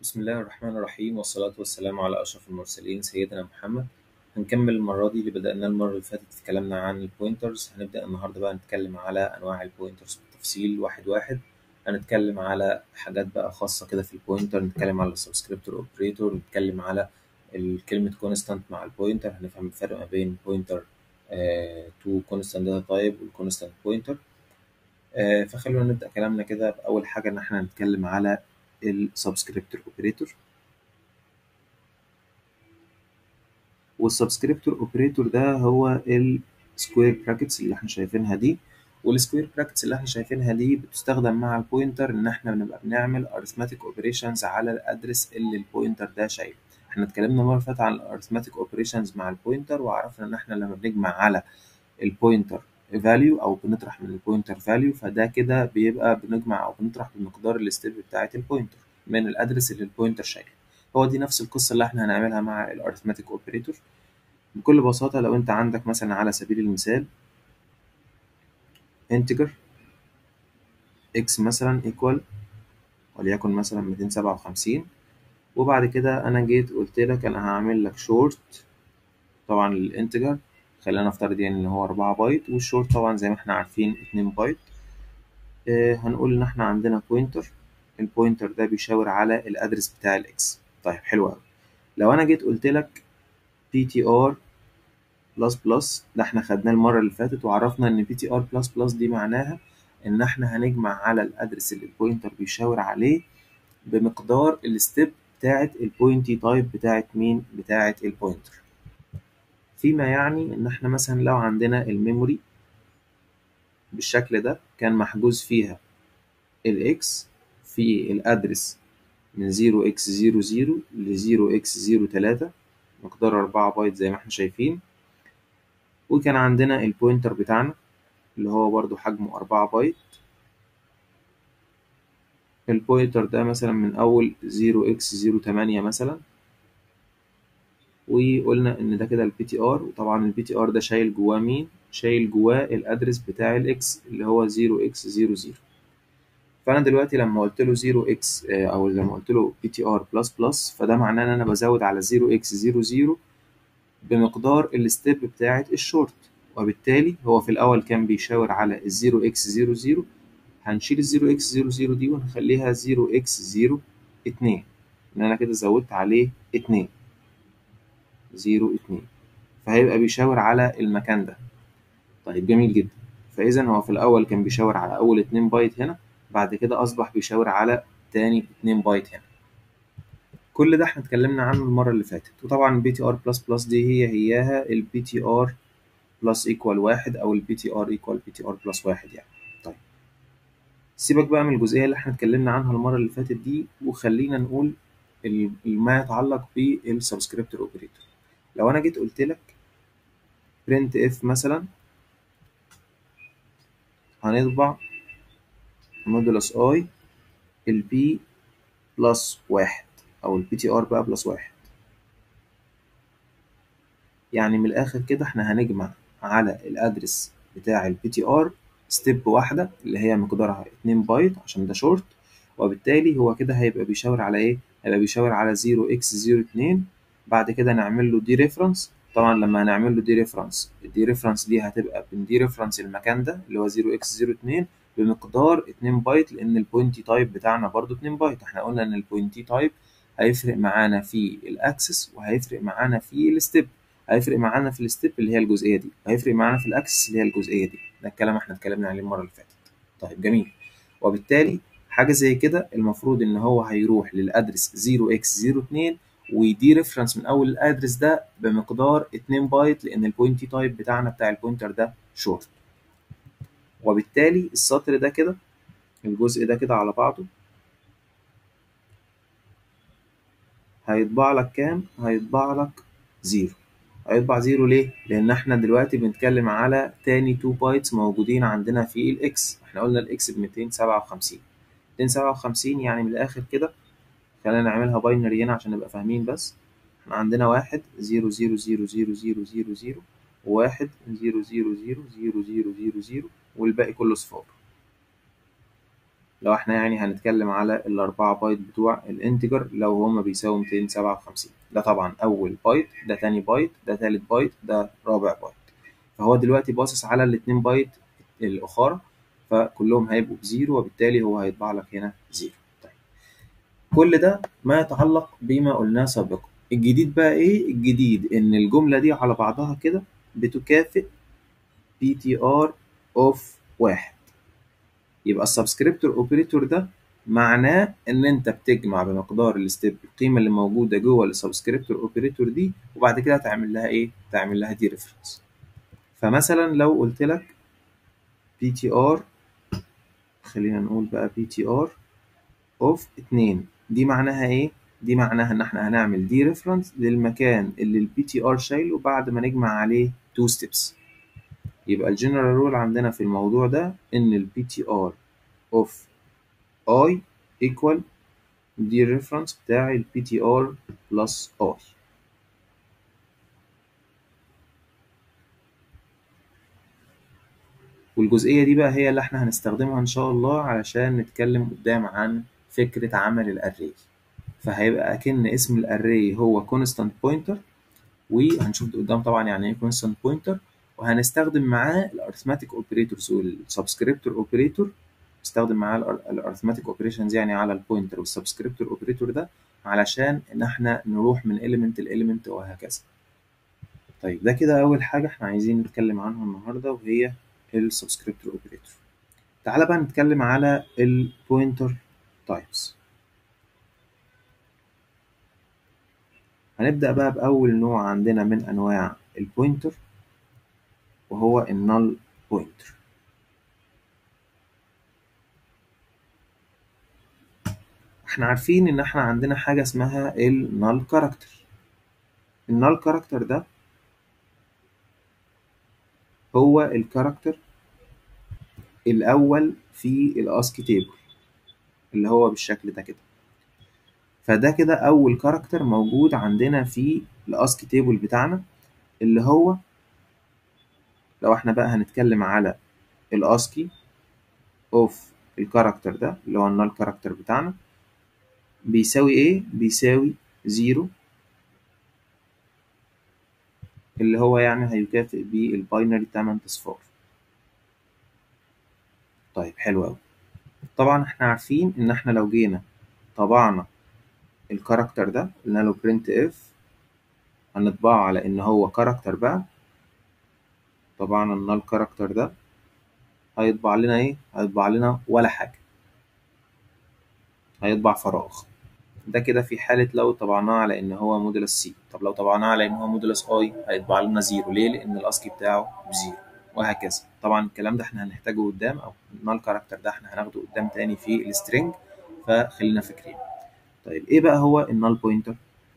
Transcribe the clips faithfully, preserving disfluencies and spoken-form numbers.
بسم الله الرحمن الرحيم والصلاة والسلام على أشرف المرسلين سيدنا محمد. هنكمل المرة دي اللي بدأناه المرة اللي فاتت، اتكلمنا عن البوينترز. هنبدأ النهاردة بقى نتكلم على أنواع البوينترز بالتفصيل واحد واحد. هنتكلم على حاجات بقى خاصة كده في البوينتر، نتكلم على السبسكريبتور اوبريتور، نتكلم على الكلمة كونستانت مع البوينتر، هنفهم الفرق ما بين بوينتر تو كونستانت داتا تايب والكونستانت بوينتر. فخلونا نبدأ كلامنا كده بأول حاجة، إن احنا هنتكلم على السبسكريبتور اوبريتور. والسبسكريبتور اوبريتور ده هو السكوير براكتس اللي احنا شايفينها دي، والسكوير براكتس اللي احنا شايفينها دي بتستخدم مع البوينتر ان احنا بنبقى بنعمل arithmetic اوبريشنز على الادرس اللي البوينتر ده شايله. احنا اتكلمنا مره فاتت عن الارثماتيك اوبريشنز مع البوينتر، وعرفنا ان احنا لما بنجمع على البوينتر فاليو او بنطرح من البوينتر فاليو، فده كده بيبقى بنجمع او بنطرح بمقدار الستيب بتاعه البوينتر من الادرس اللي البوينتر شايله. هو دي نفس القصه اللي احنا هنعملها مع الارثماتيك اوبريتور. بكل بساطة لو انت عندك مثلا على سبيل المثال integer x مثلا equal وليكن مثلا ميتين وسبعة وخمسين، وبعد كده انا جيت قلت لك انا هعمل لك short طبعا للانتجر، خلينا نفترض يعني ان هو أربعة بايت، والشورت طبعا زي ما احنا عارفين اتنين بايت. اه هنقول ان احنا عندنا بوينتر، البوينتر ده بيشاور على الادرس بتاع الاكس. طيب حلو قوي. لو انا جيت قلت لك ptr بلس بلس، ده احنا خدناه المرة اللي فاتت وعرفنا ان بي تي ار بلس بلس دي معناها ان احنا هنجمع على الادرس اللي البوينتر بيشاور عليه بمقدار الستيب بتاعت البوينتي تايب بتاعت مين؟ بتاعت البوينتر. فيما يعني ان احنا مثلا لو عندنا الميموري بالشكل ده كان محجوز فيها الاكس في الادرس من زيرو اكس زيرو زيرو ل زيرو اكس زيرو تلاتة، مقدار أربعة بايت زي ما احنا شايفين، وكان عندنا البوينتر بتاعنا اللي هو برضو حجمه أربعة بايت. البوينتر ده مثلا من أول زيرو اكس زيرو تمانية مثلا، وقلنا إن ده كده البي تي ار. وطبعا البي تي ار ده شايل جواه مين؟ شايل جواه الأدرس بتاع الإكس اللي هو زيرو اكس زيرو زيرو. فأنا دلوقتي لما قلت له زيرو اكس أو لما قلت له بي تي ار بلس بلس، فده معناه إن أنا بزود على زيرو اكس زيرو زيرو بمقدار الستيب بتاعة الشورت، وبالتالي هو في الأول كان بيشاور على الزيرو اكس زيرو زيرو. هنشيل الزيرو اكس زيرو زيرو دي ونخليها زيرو اكس زيرو اتنين، ان انا كده زودت عليه اتنين، زيرو اتنين، فهيبقى بيشاور على المكان ده. طيب جميل جدا. فاذا هو في الاول كان بيشاور على اول اتنين بايت هنا، بعد كده اصبح بيشاور على تاني اتنين بايت هنا. كل ده احنا اتكلمنا عنه المره اللي فاتت. وطبعا البي تي ار بلس بلس دي هي هياها البي تي ار بلس ايكوال واحد او البي تي ار ايكوال بي تي ار بلس واحد يعني. طيب سيبك بقى من الجزئية اللي احنا اتكلمنا عنها المرة اللي فاتت دي، وخلينا نقول ما يتعلق بالسبسكريبتور اوبريتور. لو انا جيت قلت لك print if مثلا هنطبع مودولس اي البي بلس واحد او البي تي ار بقى بلس واحد، يعني من الاخر كده احنا هنجمع على الادرس بتاع البي تي ار ستيب واحدة اللي هي مقدارها اتنين بايت عشان ده شورت، وبالتالي هو كده هيبقى بيشاور على ايه؟ هيبقى بيشاور على زيرو اكس زيرو اتنين. بعد كده نعمل له دي ريفرنس. طبعا لما هنعمل له دي ريفرنس، الدي ريفرنس دي هتبقى من دي ريفرنس المكان ده اللي هو زيرو اكس زيرو اتنين بمقدار اتنين بايت، لان البوينتي تايب بتاعنا برضو اتنين بايت. احنا قلنا ان البوينتي تايب هيفرق معانا في الاكسس وهيفرق معانا في الستيب. هيفرق معانا في الستيب اللي هي الجزئيه دي، هيفرق معانا في الاكسس اللي هي الجزئيه دي. ده الكلام احنا اتكلمنا عليه المره اللي فاتت. طيب جميل. وبالتالي حاجه زي كده المفروض ان هو هيروح للادرس زيرو اكس زيرو اتنين ويدي ريفرنس من اول الادرس ده بمقدار اتنين بايت، لان البوينتي تايب بتاعنا بتاع البوينتر ده شورت. وبالتالي السطر ده كده، الجزء ده كده على بعضه هيطبع لك كام؟ هيطبع لك زيرو. هيطبع زيرو ليه؟ لأن احنا دلوقتي بنتكلم على تاني تو بايتس موجودين عندنا في الإكس. احنا قلنا الإكس ب ميتين وسبعة وخمسين. ميتين وسبعة وخمسين يعني من الآخر كده، خلينا نعملها باينري هنا عشان نبقى فاهمين بس. احنا عندنا واحد زيرو زيرو زيرو زيرو زيرو زيرو زيرو، وواحد زيرو زيرو زيرو زيرو زيرو زيرو زيرو، والباقي كله صفار. لو احنا يعني هنتكلم على الأربعة بايت بتوع الانتجر لو هما بيساووا ميتين سبعة وخمسين، ده طبعا أول بايت، ده تاني بايت، ده تالت بايت، ده رابع بايت. فهو دلوقتي باصص على الاتنين بايت الأخرى، فكلهم هيبقوا بزيرو، وبالتالي هو هيطبع لك هنا زيرو. طيب كل ده ما يتعلق بما قلناه سابقا. الجديد بقى ايه؟ الجديد ان الجملة دي على بعضها كده بتكافئ بي تي ار اوف واحد. يبقى السبسكريبتور اوبريتور ده معناه ان انت بتجمع بمقدار الستيب القيمه اللي موجوده جوه السبسكريبتور اوبريتور دي، وبعد كده تعمل لها ايه؟ تعمل لها دي ريفرنس. فمثلا لو قلت لك بي تي ار، خلينا نقول بقى بي تي ار اوف اتنين، دي معناها ايه؟ دي معناها ان احنا هنعمل دي ريفرنس للمكان اللي البي تي ار شايله بعد ما نجمع عليه تو ستيبس. يبقى الجنرال رول عندنا في الموضوع ده ان البي تي ار اوف اي equal دي الريفرنس بتاع ال بي تي ار plus I. والجزئية دي بقى هي اللي احنا هنستخدمها ان شاء الله علشان نتكلم قدام عن فكرة عمل الاري. فهيبقى اكن اسم الاري هو constant pointer، وهنشوف قدام طبعا يعني ايه constant pointer، وهنستخدم معاه الارثماتيك اوبريتورز والسبسكريبتور اوبريتور. نستخدم معاه الارثماتيك اوبريشنز يعني على البوينتر والسبسكريبتور اوبريتور ده علشان ان احنا نروح من element ل element وهكذا. طيب ده كده أول حاجة احنا عايزين نتكلم عنها النهاردة، وهي السبسكريبتور اوبريتور. تعالى بقى نتكلم على البوينتر تايبس. هنبدأ بقى بأول نوع عندنا من أنواع البوينتر، وهو النال بوينتر. احنا عارفين إن احنا عندنا حاجة اسمها النال كاركتر. النال كاركتر ده هو الكاركتر الأول في الاسكي تيبل اللي هو بالشكل ده كده. فده كده أول كاركتر موجود عندنا في الاسكي تيبل بتاعنا، اللي هو لو احنا بقى هنتكلم على الاسكي اوف الكاركتر ده اللي هو النال كاركتر بتاعنا، بيساوي ايه؟ بيساوي زيرو، اللي هو يعني هيكافئ بالباينري تمن اصفار. طيب حلو قوي. طبعا احنا عارفين ان احنا لو جينا طبعنا الكاركتر ده قلنا له برنت اف، هنطبعه على ان هو كاركتر بقى. طبعا النال كاركتر ده هيطبع لنا ايه؟ هيطبع لنا ولا حاجة، هيطبع فراغ. ده كده في حالة لو طبعناه على إن هو مودولس سي. طب لو طبعناه على إن هو مودولس أي هيطبع لنا زيرو. ليه؟ لأن الأسكي بتاعه بزيرو، وهكذا. طبعا الكلام ده إحنا هنحتاجه قدام، أو النال كاركتر ده إحنا هناخده قدام تاني في السترينج، فخلينا فاكرين. طيب إيه بقى هو النال بوينتر؟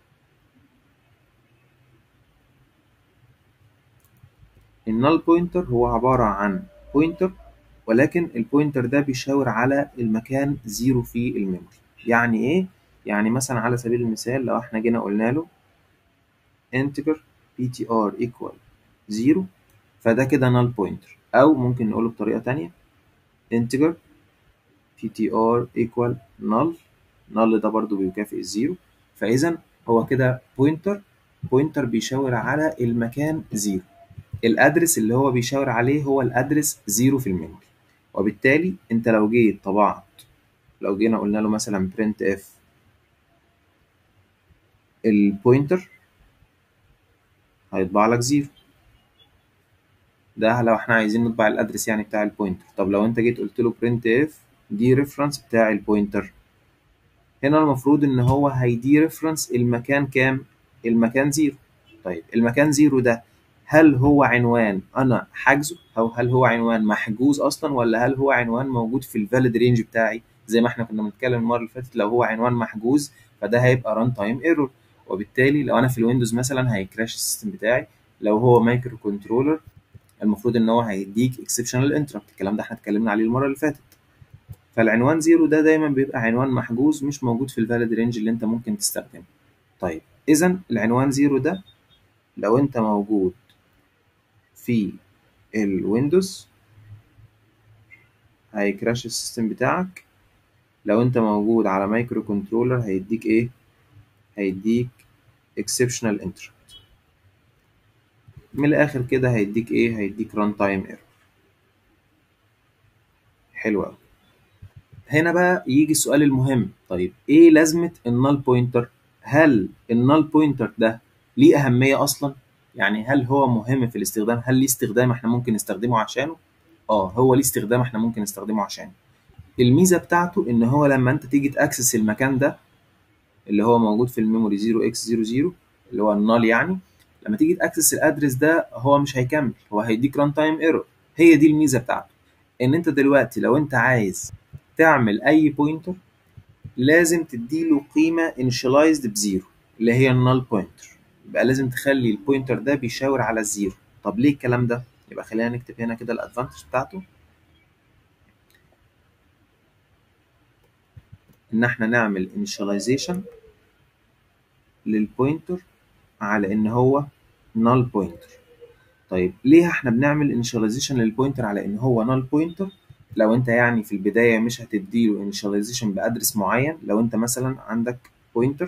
النال بوينتر هو عبارة عن بوينتر، ولكن البوينتر ده بيشاور على المكان زيرو في الميموري. يعني إيه؟ يعني مثلا على سبيل المثال لو إحنا جينا قلنا له integer ptr equal زيرو، فده كده null pointer. أو ممكن نقوله بطريقة تانية integer ptr equal null. null ده برضو بيكافئ الزيرو، فإذا هو كده pointer. pointer بيشاور على المكان زيرو. الأدرس اللي هو بيشاور عليه هو الأدرس زيرو في الميموري. وبالتالي أنت لو جيت طبعت، لو جينا قلنا له مثلا printf البوينتر، هيطبع لك زيرو. ده لو احنا عايزين نطبع الادرس يعني بتاع البوينتر. طب لو انت جيت قلت له print اف دي ريفرنس بتاع البوينتر، هنا المفروض ان هو هيدي ريفرنس المكان كام؟ المكان زيرو. طيب المكان زيرو ده هل هو عنوان انا حاجزه، او هل هو عنوان محجوز اصلا، ولا هل هو عنوان موجود في الفاليد رينج بتاعي زي ما احنا كنا بنتكلم المره اللي فاتت؟ لو هو عنوان محجوز فده هيبقى ران تايم ايرور، وبالتالي لو انا في الويندوز مثلا هيكراش السيستم بتاعي. لو هو مايكرو كنترولر المفروض ان هو هيديك اكسبشنال انتربت. الكلام ده احنا اتكلمنا عليه المره اللي فاتت. فالعنوان زيرو ده دايما بيبقى عنوان محجوز، مش موجود في الفاليد رينج اللي انت ممكن تستخدمه. طيب اذا العنوان زيرو ده لو انت موجود في الويندوز هيكراش السيستم بتاعك، لو انت موجود على مايكرو كنترولر هيديك ايه؟ هيديك exceptional interrupt. من الاخر كده هيديك ايه؟ هيديك run time error. حلو قوي. هنا بقى يجي السؤال المهم، طيب ايه لازمة النال بوينتر؟ هل النال بوينتر ده ليه أهمية أصلا؟ يعني هل هو مهم في الاستخدام؟ هل ليه استخدام احنا ممكن نستخدمه عشانه؟ اه هو ليه استخدام احنا ممكن نستخدمه عشانه. الميزة بتاعته ان هو لما انت تيجي تاكسس المكان ده اللي هو موجود في الميموري زيرو إكس زيرو زيرو اللي هو النال يعني، لما تيجي تاكسس الادرس ده هو مش هيكمل، هو هيديك ران تايم ايرور. هي دي الميزة بتاعته، ان انت دلوقتي لو انت عايز تعمل اي بوينتر لازم تديله قيمة initialized بزيرو اللي هي النال بوينتر، يبقى لازم تخلي البوينتر ده بيشاور على الزيرو. طب ليه الكلام ده؟ يبقى خلينا نكتب هنا كده الادفانتج بتاعته، ان احنا نعمل initialization للبوينتر على ان هو null pointer. طيب ليه احنا بنعمل initialization للبوينتر على ان هو null pointer؟ لو انت يعني في البداية مش هتديله initialization بأدرس معين، لو انت مثلا عندك pointer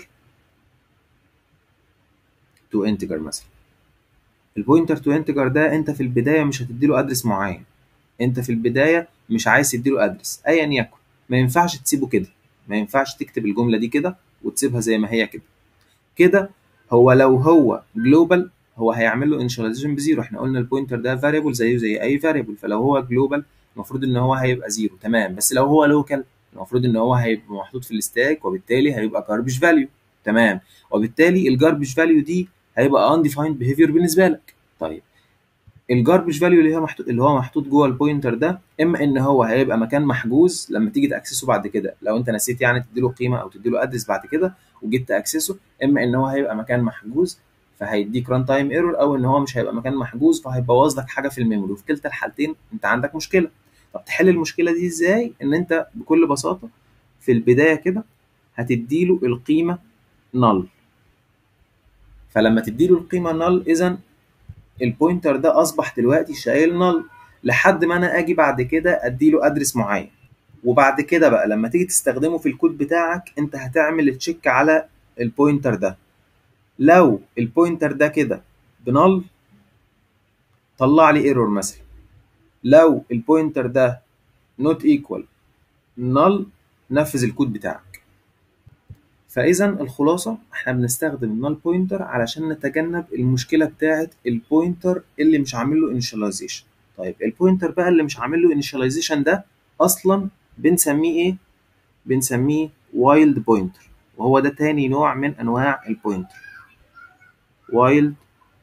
to integer مثلا، البوينتر تو انتجر ده انت في البدايه مش هتديله ادرس معين، انت في البدايه مش عايز تديله ادرس ايا يكن، ما ينفعش تسيبه كده، ما ينفعش تكتب الجمله دي كده وتسيبها زي ما هي كده. كده هو لو هو جلوبال هو هيعمل له انيشاليزيشن بزيرو، احنا قلنا البوينتر ده فاريبل زيه زي اي فاريبل، فلو هو جلوبال المفروض ان هو هيبقى زيرو تمام، بس لو هو لوكال المفروض ان هو هيبقى محطوط في الستاك وبالتالي هيبقى جاربج فاليو تمام، وبالتالي الجاربج فاليو دي هيبقى undefined behavior بالنسبه لك. طيب الجاربج فاليو اللي هو محطوط اللي هو محطوط جوه البوينتر ده، اما ان هو هيبقى مكان محجوز لما تيجي تاكسسه بعد كده، لو انت نسيت يعني تديله قيمه او تديله ادرس بعد كده وجيت تاكسسه، اما ان هو هيبقى مكان محجوز فهيديك ران تايم ايرور، او ان هو مش هيبقى مكان محجوز فهيبوظ لك حاجه في الميموري، وفي كلتا الحالتين انت عندك مشكله. طب تحل المشكله دي ازاي؟ ان انت بكل بساطه في البدايه كده هتديله القيمه null، فلما تديله القيمه null اذا البوينتر ده اصبح دلوقتي شايل نل، لحد ما انا اجي بعد كده اديله ادرس معين، وبعد كده بقى لما تيجي تستخدمه في الكود بتاعك انت هتعمل تشيك على البوينتر ده، لو البوينتر ده كده بنل طلع لي ايرور مثلا، لو البوينتر ده نوت ايكوال نل نفذ الكود بتاعك. فاذا الخلاصه احنا بنستخدم النال بوينتر علشان نتجنب المشكله بتاعه البوينتر اللي مش عامل له انيشاليزيشن. طيب البوينتر بقى اللي مش عامل له انيشاليزيشن ده اصلا بنسميه ايه؟ بنسميه وايلد بوينتر، وهو ده تاني نوع من انواع البوينتر، وايلد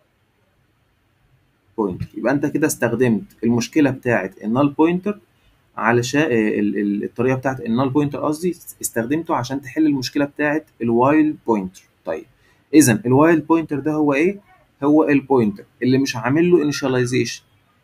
بوينتر. يبقى انت كده استخدمت المشكله بتاعه النال بوينتر علشان الطريقه بتاعت النال بوينتر قصدي استخدمته عشان تحل المشكله بتاعت الوايلد بوينتر. طيب اذا الوايلد بوينتر ده هو ايه؟ هو البوينتر اللي مش عامل له انيشاليزيشن،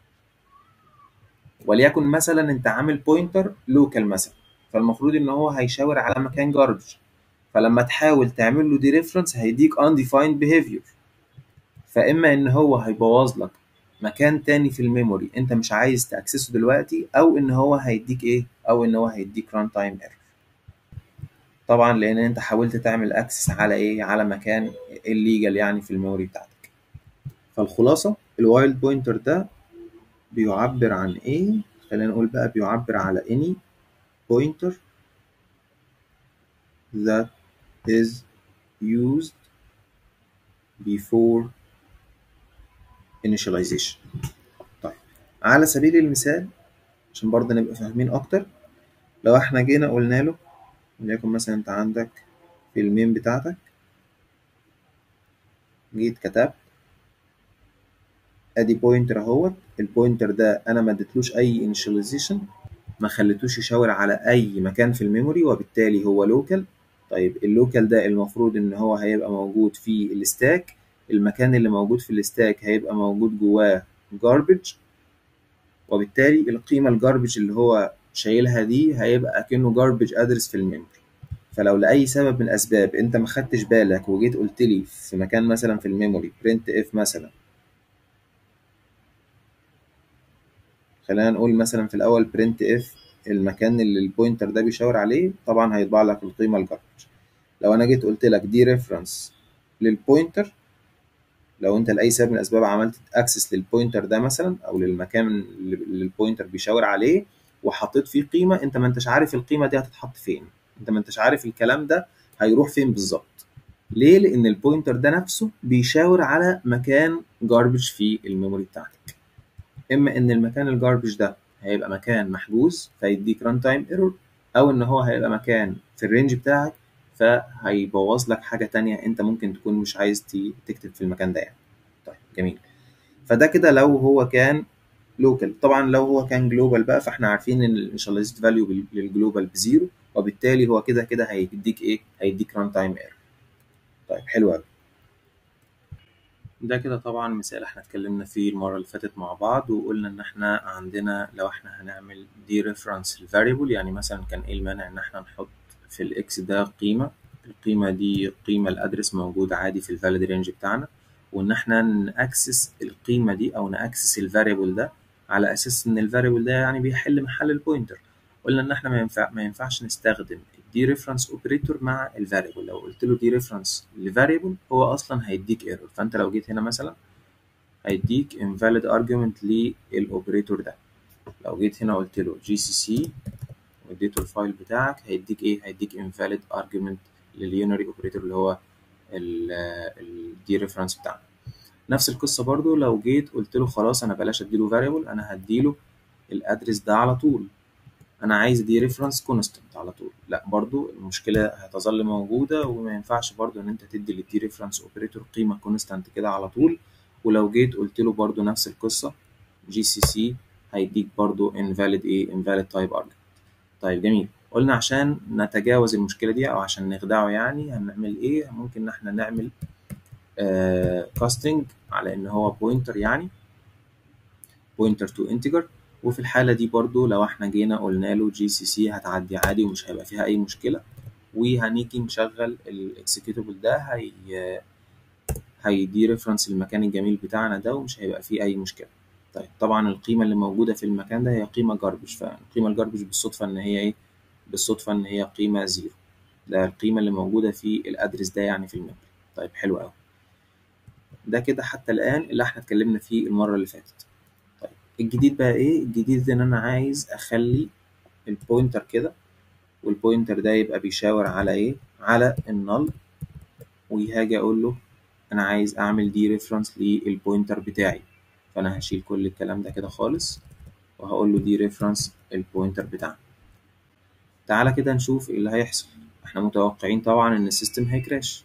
وليكن مثلا انت عامل بوينتر لوكال مثلا، فالمفروض ان هو هيشاور على مكان جاربج، فلما تحاول تعمل له دي ريفرنس هيديك undefined behavior، فاما ان هو هيبوظ لك مكان تاني في الميموري انت مش عايز تاكسسه دلوقتي، او ان هو هيديك ايه؟ او ان هو هيديك ران تايم ايرور. طبعا لان انت حاولت تعمل اكسس على ايه؟ على مكان الليجل يعني في الميموري بتاعتك. فالخلاصه الوايلد بوينتر ده بيعبر عن ايه؟ خلينا نقول بقى بيعبر على any pointer that is used before initialization. طيب على سبيل المثال عشان برضه نبقى فاهمين اكتر، لو احنا جينا قلنا له وليكن مثلا انت عندك في المين بتاعتك جيت كتبت ادي بوينتر اهوت، البوينتر ده انا ما اديتلوش اي انيشاليزيشن، ما خليتوش يشاور على اي مكان في الميموري وبالتالي هو لوكال. طيب اللوكال ده المفروض ان هو هيبقى موجود في الستاك، المكان اللي موجود في الستاك هيبقى موجود جواه garbage، وبالتالي القيمة الجاربج اللي هو شايلها دي هيبقى اكنه garbage address في الميموري. فلو لأي سبب من الأسباب أنت ما خدتش بالك وجيت قلت لي في مكان مثلا في الميموري print if مثلا، خلينا نقول مثلا في الأول print if المكان اللي البوينتر ده بيشاور عليه طبعا هيطبع لك القيمه الجاربج. لو انا جيت قلت لك دي ريفرنس للبوينتر، لو انت لاي سبب من الاسباب عملت اكسس للبوينتر ده مثلا او للمكان اللي البوينتر بيشاور عليه وحطيت فيه قيمه، انت ما انتش عارف القيمه دي هتتحط فين، انت ما انتش عارف الكلام ده هيروح فين بالظبط. ليه؟ لان البوينتر ده نفسه بيشاور على مكان جاربج في الميموري بتاعتك. اما ان المكان الجاربج ده هيبقى مكان محجوز فيديك ران تايم ايرور، او ان هو هيبقى مكان في الرينج بتاعك فهيبوظ لك حاجه تانية انت ممكن تكون مش عايز تكتب في المكان ده يعني. طيب جميل. فده كده لو هو كان لوكال. طبعا لو هو كان جلوبال بقى فاحنا عارفين ان الانيشاليزد فاليو للجلوبال بزيرو، وبالتالي هو كده كده هيديك ايه؟ هيديك ران تايم ايرور. طيب حلو قوي. ده كده طبعا مثال احنا اتكلمنا فيه المرة اللي فاتت مع بعض، وقلنا ان احنا عندنا لو احنا هنعمل دي ريفرنس الفاريبل، يعني مثلا كان ايه المانع ان احنا نحط في الاكس ده قيمة، القيمة دي قيمة الادرس موجود عادي في الفاليد رينج بتاعنا، وان احنا ناكسس القيمة دي او ناكسس الفاريبل ده على اساس ان الفاريبل ده يعني بيحل محل البوينتر. قلنا ان احنا ما ينفع ما ينفعش نستخدم دي ريفرنس اوبريتور مع الفاريبل. لو قلت له دي ريفرنس لفاريبل هو اصلا هيديك ايرور، فانت لو جيت هنا مثلا هيديك invalid argument للاوبريتور ده. لو جيت هنا قلت له جي سي سي واديته الفايل بتاعك هيديك ايه؟ هيديك invalid argument لليونري اوبريتور اللي هو الدي ريفرنس بتاعنا. نفس القصه برضو لو جيت قلت له خلاص انا بلاش اديله فاريبل، انا هديله الادرس ده على طول، انا عايز دي ريفرنس كونستنت على طول، لا برضو المشكله هتظل موجوده، وما ينفعش برضو ان انت تدي للدي ريفرنس اوبريتور قيمه كونستنت كده على طول. ولو جيت قلت له برضو نفس القصه جي سي سي هيديك برضو invalid ايه؟ invalid type argument. طيب جميل. قلنا عشان نتجاوز المشكله دي او عشان نخدعه يعني هنعمل ايه؟ ممكن ان احنا نعمل كاستنج آه على ان هو بوينتر، يعني بوينتر تو انتجر، وفي الحالة دي برضو لو احنا جينا قلنا له جي سي سي هتعدي عادي ومش هيبقى فيها اي مشكلة، وهنيجي نشغل الاكسكيوتابل ده هي هيدي ريفرنس المكان الجميل بتاعنا ده ومش هيبقى فيه اي مشكلة. طيب طبعا القيمة اللي موجودة في المكان ده هي قيمة جاربج، فالقيمة الجاربج بالصدفة ان هي ايه؟ بالصدفة ان هي قيمة زيرو، ده القيمة اللي موجودة في الادرس ده يعني في الميموري. طيب حلو قوي. ده كده حتى الآن اللي احنا اتكلمنا فيه المرة اللي فاتت. طيب الجديد بقى ايه؟ الجديد ان انا عايز اخلي البوينتر كده، والبوينتر ده يبقى بيشاور على ايه؟ على النل، وهاجي اقول له انا عايز اعمل دي ريفرنس للبوينتر بتاعي، فانا هشيل كل الكلام ده كده خالص وهقول له دي ريفرنس البوينتر بتاعنا. تعالى كده نشوف ايه اللي هيحصل. احنا متوقعين طبعا ان السيستم هيكراش،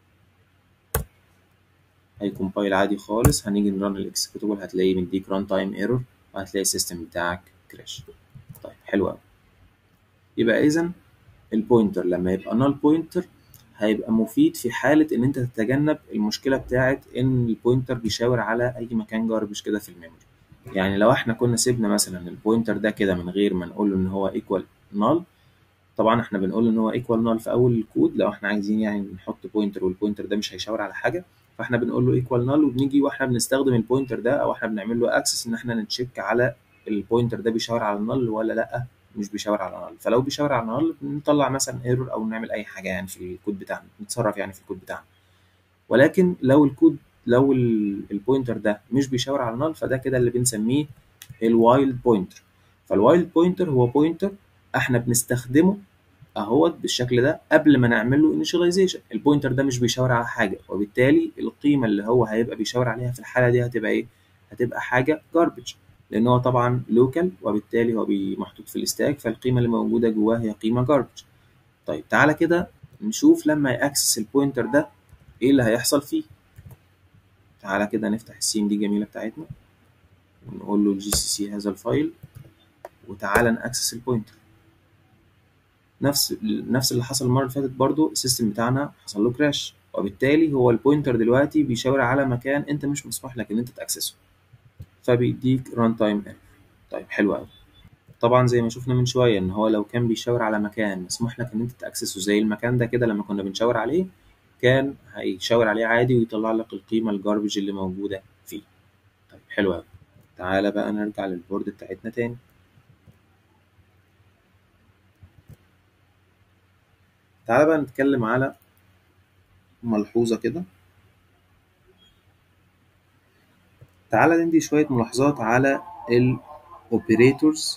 هيكمبايل عادي خالص، هنيجي نرن الاكسكيوتابل هتلاقيه مديك ران تايم ايرور وهتلاقي السيستم بتاعك كراش. طيب حلو قوي. يبقى اذا البوينتر لما يبقى نال بوينتر هيبقى مفيد في حالة ان انت تتجنب المشكلة بتاعت ان البوينتر بيشاور على اي مكان جاربج كده في الميموري. يعني لو احنا كنا سيبنا مثلا البوينتر ده كده من غير ما نقول له ان هو ايكوال نال، طبعا احنا بنقول ان هو ايكوال نال في اول الكود لو احنا عايزين يعني نحط بوينتر والبوينتر ده مش هيشاور على حاجة، فاحنا بنقول له ايكوال نال، وبنيجي واحنا بنستخدم البوينتر ده او احنا بنعمل له اكسس ان احنا نتشيك على البوينتر ده بيشاور على النال ولا لا، مش بيشاور على نال. فلو بيشاور على نال نطلع مثلا ايرور او نعمل اي حاجه يعني في الكود بتاعنا، نتصرف يعني في الكود بتاعنا. ولكن لو الكود لو البوينتر ده مش بيشاور على نال فده كده اللي بنسميه الوايلد بوينتر. فالوايلد بوينتر هو بوينتر احنا بنستخدمه اهوت بالشكل ده قبل ما نعمل له انيشاليزيشن. البوينتر ده مش بيشاور على حاجه، وبالتالي القيمه اللي هو هيبقى بيشاور عليها في الحاله دي هتبقى ايه؟ هتبقى حاجه جاربج، لان هو طبعا لوكال وبالتالي هو محطوط في الستاك، فالقيمه اللي موجوده جواه هي قيمه جاربج. طيب تعالى كده نشوف لما ياكسس البوينتر ده ايه اللي هيحصل فيه. تعالى كده نفتح السين دي جميله بتاعتنا ونقول له جي سي سي هذا الفايل، وتعالى ناكسس البوينتر. نفس نفس اللي حصل المره اللي فاتت برضو، السيستم بتاعنا حصل له كراش، وبالتالي هو البوينتر دلوقتي بيشاور على مكان انت مش مسموح لك ان انت تاكسسه، فبيديك ران تايم ايرور. طيب حلو قوي. طبعا زي ما شفنا من شويه ان هو لو كان بيشاور على مكان مسموح لك ان انت تاكسسه زي المكان ده كده لما كنا بنشاور عليه، كان هيشاور عليه عادي ويطلع لك القيمه الجاربج اللي موجوده فيه. طيب حلو قوي. تعالى بقى نرجع للبورد بتاعتنا تاني. تعالى بقى نتكلم على ملحوظة كده. تعالى ندي شوية ملاحظات على ال operators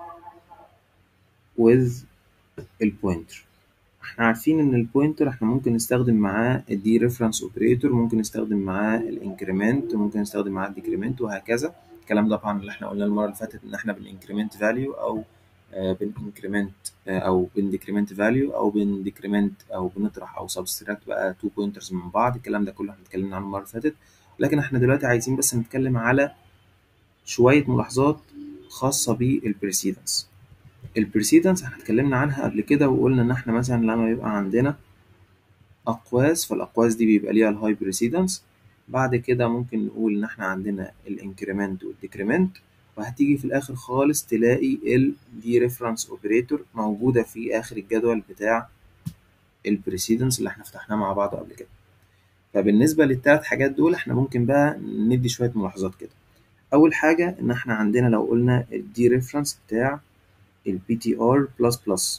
with البوينتر. احنا عارفين ان البوينتر احنا ممكن نستخدم معاه الدي ريفرنس اوبريتور، ممكن نستخدم معاه الانكريمنت، ممكن نستخدم معاه الديكريمنت، وهكذا. الكلام ده طبعا اللي احنا قلناه المره اللي فاتت ان احنا بنانكريمنت فاليو او بنانكريمنت او بنديكريمنت فاليو او بنديكريمنت او بنطرح او سبستراكت بقى تو بوينترز من بعض. الكلام ده كله احنا اتكلمنا عنه المره اللي فاتت، لكن احنا دلوقتي عايزين بس نتكلم على شويه ملاحظات خاصه بالبريسيدنس. البريسيدنس احنا اتكلمنا عنها قبل كده وقلنا ان احنا مثلا لما يبقى عندنا اقواس، فالاقواس دي بيبقى ليها الهاي بريسيدنس. بعد كده ممكن نقول ان احنا عندنا الانكريمنت والديكريمنت، وهتيجي في الاخر خالص تلاقي الدي ريفرنس اوبريتور موجوده في اخر الجدول بتاع البريسيدنس اللي احنا فتحناه مع بعض قبل كده. فبالنسبه للثلاث حاجات دول احنا ممكن بقى ندي شويه ملاحظات كده. اول حاجه ان احنا عندنا لو قلنا الدي ريفرنس بتاع البي تي ار بلس بلس،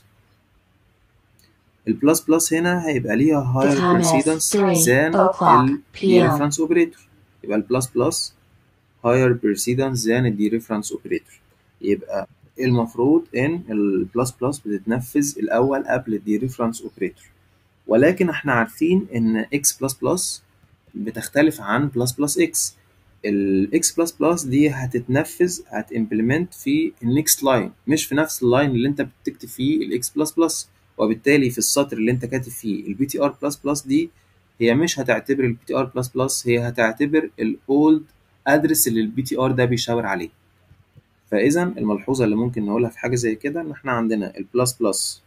البلس بلس هنا هيبقى ليها higher precedence than ال dereference operator. يبقى البلس بلس higher precedence than ال dereference operator. يبقى المفروض ان البلس بلس بتتنفذ الاول قبل ال dereference operator، ولكن احنا عارفين ان x بلس بلس بتختلف عن بلس بلس x. ال x بلس بلس دي هتتنفذ هتimplement في النكست لاين، مش في نفس اللاين اللي انت بتكتب فيه ال x بلس بلس. وبالتالي في السطر اللي انت كاتب فيه ال بي تي ار بلس بلس دي هي مش هتعتبر ال بي تي ار بلس بلس، هي هتعتبر ال old address اللي ال بي تي ار ده بيشاور عليه. فاذا الملحوظه اللي ممكن نقولها في حاجه زي كده ان احنا عندنا البلس بلس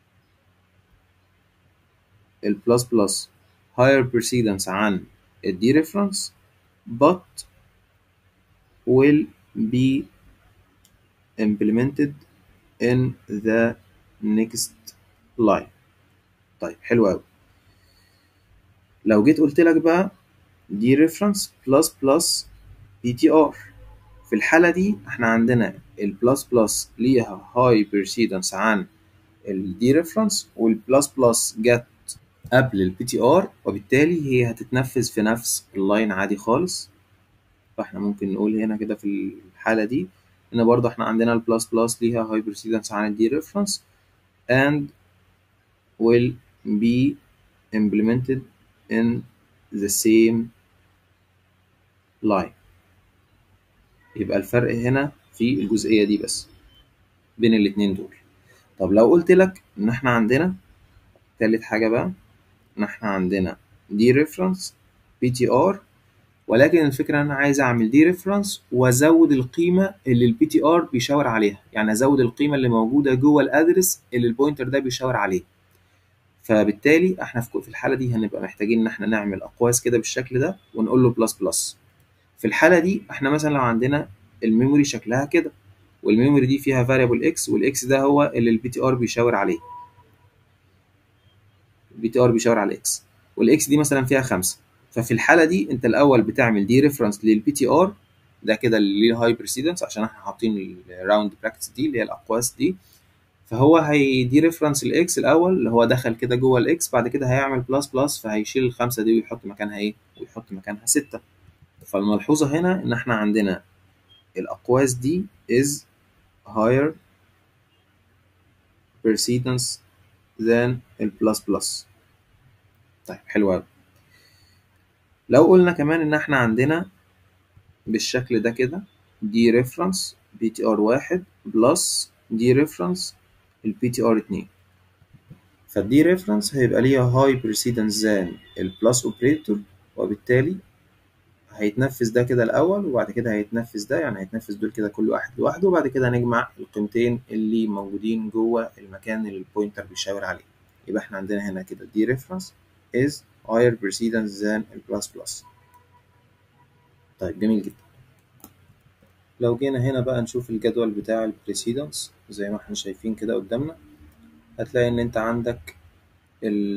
البلس بلس higher precedence عن ال dereference but will be implemented in the next line. طيب حلو قوي. لو جيت قلت لك بقى دي reference plus plus بي تي ار، في الحالة دي احنا عندنا البلس بلس ليها high precedence عن الدي reference، والبلس بلس جت قبل البي تي ار، وبالتالي هي هتتنفذ في نفس اللاين عادي خالص. فاحنا ممكن نقول هنا كده في الحالة دي ان برضه احنا عندنا البلس بلس ليها high precedence عن الدي reference and will be implemented in the same line. يبقى الفرق هنا في الجزئية دي بس بين الاتنين دول. طب لو قلت لك ان احنا عندنا تالت حاجة بقى ان احنا عندنا دي reference بي تي ار، ولكن الفكرة انا عايز اعمل دي reference وازود القيمة اللي البي تي ار بيشاور عليها، يعني ازود القيمة اللي موجودة جوه الادرس اللي البوينتر ده بيشاور عليه. فبالتالي احنا في الحالة دي هنبقى محتاجين ان احنا نعمل اقواس كده بالشكل ده ونقول له بلس بلس. في الحالة دي احنا مثلا لو عندنا الميموري شكلها كده، والميموري دي فيها variable x، والاكس ده هو اللي البي تي ار بيشاور عليه، البي تي ار بيشاور على الاكس، والاكس دي مثلا فيها خمسة. ففي الحالة دي انت الاول بتعمل دي ريفرنس للبي تي ار ده كده اللي ليه هاي بريسيدنس عشان احنا حاطين الراوند براكتس دي اللي هي الاقواس دي. فهو هيدي ريفرنس الاكس الاول اللي هو دخل كده جوه الاكس، بعد كده هيعمل بلس بلس فهيشيل الخمسة دي ويحط مكانها ايه، ويحط مكانها ستة. فالملحوظة هنا ان احنا عندنا الاقواس دي is higher precedence than البلس بلس. طيب حلو قوي. لو قلنا كمان ان احنا عندنا بالشكل ده كده دي ريفرنس بي تي ار واحد بلس دي ريفرنس البي تي ار اتنين، فالدي ريفرنس هيبقى ليها هاي بريسيدنس than البلس اوبريتور، وبالتالي هيتنفذ ده كده الاول وبعد كده هيتنفذ ده، يعني هيتنفذ دول كده كل واحد لوحده، وبعد كده نجمع القيمتين اللي موجودين جوه المكان اللي البوينتر بيشاور عليه. يبقى احنا عندنا هنا كده دي ريفرنس is higher precedence than البلس بلس. طيب جميل جدا. لو جينا هنا بقى نشوف الجدول بتاع البريسيدنس زي ما احنا شايفين كده قدامنا، هتلاقي ان انت عندك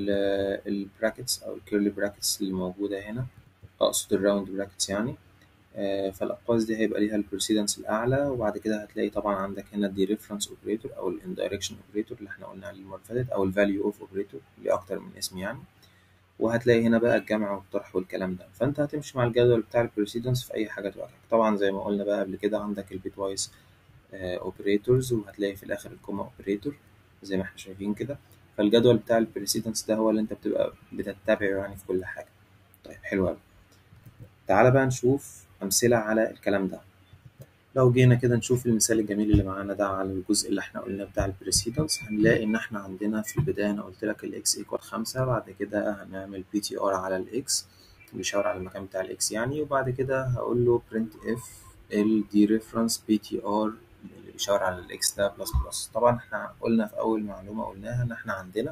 البراكتس او الكيرلي براكتس اللي موجودة هنا، اقصد الراوند براكتس يعني. فالأقواس دي هيبقى ليها البريسيدنس الأعلى. وبعد كده هتلاقي طبعا عندك هنا الدي ريفرنس اوبريتور أو الاندايركشن اوبريتور اللي احنا قلنا عليه المرة اللي فاتت، أو الفاليو اوف اوبريتور ليه أكتر من اسم يعني. وهتلاقي هنا بقى الجمع والطرح والكلام ده. فأنت هتمشي مع الجدول بتاع البريسيدنس في أي حاجة تواجهك. طبعا زي ما قلنا بقى قبل كده عندك البيت وايز اوبريتورز، وهتلاقي في الآخر الكوما اوبريتور زي ما احنا شايفين كده. فالجدول بتاع البريسيدنس ده هو اللي انت بتبقى بتتبعه يعني في كل حاجة. طيب حلو أوي. تعالى بقى نشوف أمثلة على الكلام ده. لو جينا كده نشوف المثال الجميل اللي معانا ده على الجزء اللي احنا قلناه بتاع البريسيدنس، هنلاقي ان احنا عندنا في البداية انا قلت لك الاكس ايكوال خمسة، بعد كده هنعمل بي تي ار على الاكس بيشاور على المكان بتاع الاكس يعني، وبعد كده هقول له print if ال دي ريفرنس بي تي ار اللي بيشاور على الاكس ده بلس بلس. طبعا احنا قلنا في اول معلومة قلناها ان احنا عندنا